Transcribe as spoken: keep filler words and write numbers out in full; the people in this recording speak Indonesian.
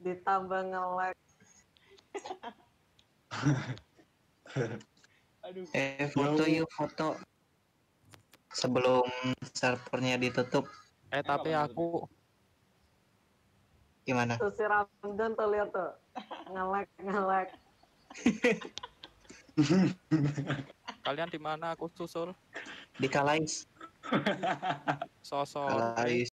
ditambah nge-lag. Aduh. Eh foto yuk foto sebelum servernya ditutup. Eh tapi aku Gimana? Tuh si Ramdan tuh lihat tuh nge-lag nge-lag. kalian di mana? Aku susul. Di Kalais. Sosok. Kalais.